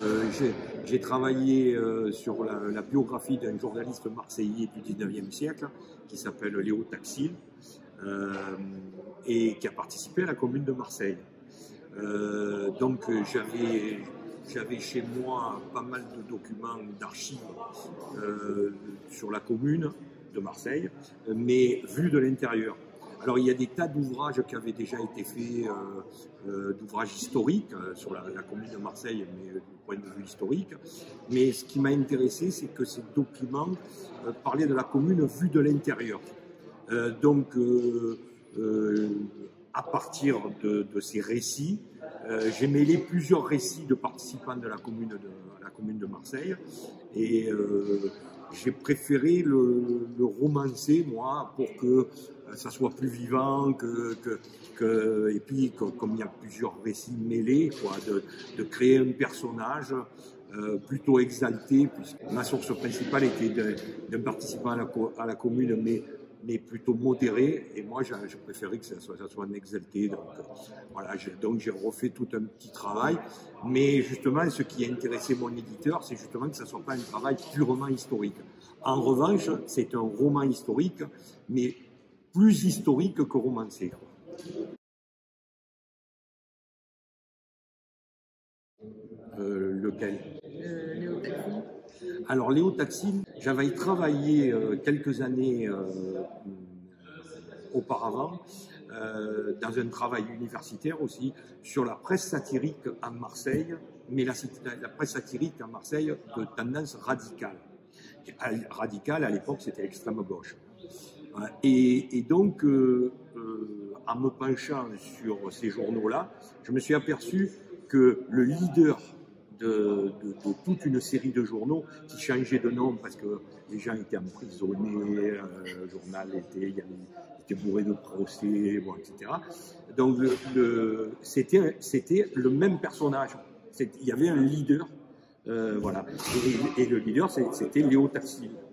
J'ai travaillé sur la biographie d'un journaliste marseillais du 19e siècle qui s'appelle Léo Taxil et qui a participé à la Commune de Marseille. Donc j'avais chez moi pas mal de documents d'archives sur la Commune de Marseille, mais vus de l'intérieur. Alors il y a des tas d'ouvrages qui avaient déjà été faits, d'ouvrages historiques sur la Commune de Marseille, mais du point de vue historique. Mais ce qui m'a intéressé, c'est que ces documents parlaient de la Commune vue de l'intérieur. À partir de ces récits, j'ai mêlé plusieurs récits de participants de la Commune de Marseille et j'ai préféré le romancer, moi, pour que ça soit plus vivant, et puis comme il y a plusieurs récits mêlés, quoi, de créer un personnage plutôt exalté, puisque ma source principale était d'un participant à la Commune, mais plutôt modéré, et moi j'ai préféré que ça soit un exalté. Donc voilà, j'ai refait tout un petit travail, mais justement ce qui a intéressé mon éditeur, c'est justement que ça ne soit pas un travail purement historique. En revanche, c'est un roman historique, mais plus historique que romancé. Lequel? Léo Taxil. Alors Léo Taxil, j'avais travaillé quelques années auparavant, dans un travail universitaire aussi, sur la presse satirique à Marseille, mais la presse satirique à Marseille de tendance radicale. Radicale, à l'époque, c'était l'extrême gauche. Et donc, en me penchant sur ces journaux-là, je me suis aperçu que le leader de toute une série de journaux qui changeaient de nom parce que les gens étaient emprisonnés, le journal était bourré de procès, bon, etc. Donc c'était le même personnage. Il y avait un leader, voilà. Et le leader, c'était Léo Taxil.